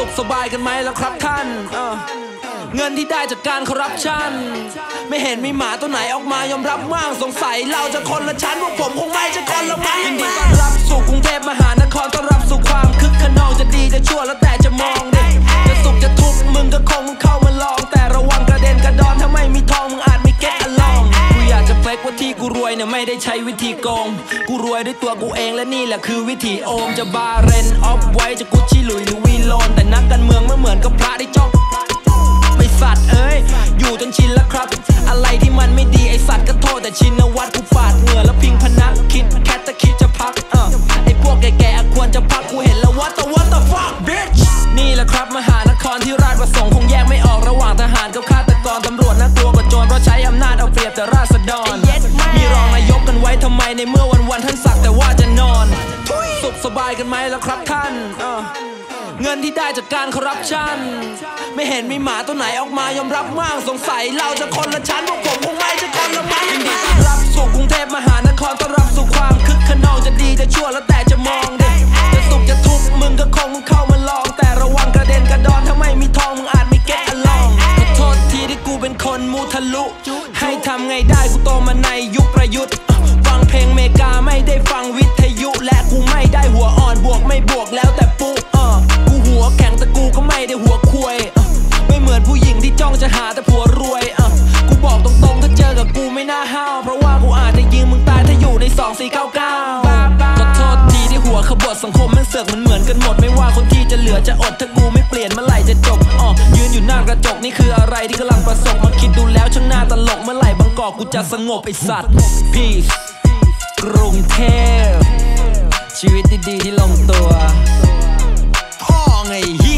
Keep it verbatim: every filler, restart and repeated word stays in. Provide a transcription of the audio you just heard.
สุขสบายกันไหมล่ะครับท่านเงินที่ได้จากการคอร์รัปชันไม่เห็นมีหมาตัวไหนออกมายอมรับมั่งสงสัยเราจะคนละชั้นพวกผมคงไม่จะคนละมั้งยินดีต้อนรับสู่กรุงเทพมหานครต้อนรับสู่ความคึกขนองจะดีจะชั่วแล้วแต่จะมองดิจะสุขจะทุกข์มึงก็คงมึงเข้ามาลองแต่ระวังกระเด็นกระดอนถ้าไม่มีทองมึงอาจไม่เก็ตอลองกูอยากจะเฟกว่าที่กูรวยเนี่ยไม่ได้ใช้วิธีโกงกูรวยด้วยตัวกูเองและนี่แหละคือวิธีโอมจะบาเรนออฟไว้จะกุชชี่หลุยหรือวีโลนแต่นักการเมืองไม่เหมือนกับพระที่จ้องไอสัตว์เอ้ยอยู่จนชินแล้วครับอะไรที่มันไม่ดีไอสัตว์ก็โทษแต่ชินวัตรกูปาดเหงื่อแล้วพิงพนักคิดแค่จะคิดจะพักเออไอพวกแก่ๆควรจะพักกูเห็นแล้วว่าแต่ what the fuck bitch นี่แหละครับมหานครที่ราชประสงค์คงแยกไม่ออกระหว่างทหารกับฆาตกรตำรวจน่ากลัวกว่าโจรเพราะใช้อำนาจเอาเปรียบแต่ราษฎรมีรองนายกกันไว้ทำไมในเมื่อวันๆท่านสักแต่ว่าจะนอนสุขสบายกันไหมล่ะครับท่านเงินที่ได้จากการคอร์รัปชันไม่เห็นมีหมาตัวไหนออกมายอมรับมั่งสงสัยเราจะคนละชั้นพวกผมคงไม่จะคนละมั้งยินดีต้อนรับสู่กรุงเทพมหานครต้อนรับสู่ความคึกขนองจะดีจะชั่วแล้วแต่จะมองดิจะสุขจะทุกข์มึงก็คงมึงเข้ามาลองแต่ระวังกระเด็นกระดอนถ้าไม่มีทองมึงอาจไม่เก็ตอลองขอโทษทีที่กูเป็นคนมูทะลุให้ทำไงได้กูโตมาในยุคประยุทธ์ฟังเพลงเมกาไม่ได้ฟังวิทยุและกูไม่ได้หัวอ่อนบวกไม่บวกแล้วแต่ปุ๊กูหัวแข็งแต่กูก็ไม่ได้หัวควยไม่เหมือนผู้หญิงที่จ้องจะหาแต่ผัวรวยกูบอกตรงๆถ้าเจอกับกูไม่น่าห้าวเพราะว่ากูอาจจะยิงมึงตายถ้าอยู่ในสองสี่เก้าเก้าขอโทษทีที่หัวขบวสังคมแม่งเสือกมันเหมือนกันหมดไม่ว่าคนที่จะเหลือจะอดถ้ากูไม่เปลี่ยนเมื่อไหร่จะจบอ๋อยืนอยู่หน้ากระจกนี่คืออะไรที่กำลังประสบมาคิดดูแล้วช่างน่าตลกเมื่อไหร่บางกอกกูจะสงบไอสัตว์ Peace กรุงเทพชีวิตดีๆที่ลงตัวพ่อไง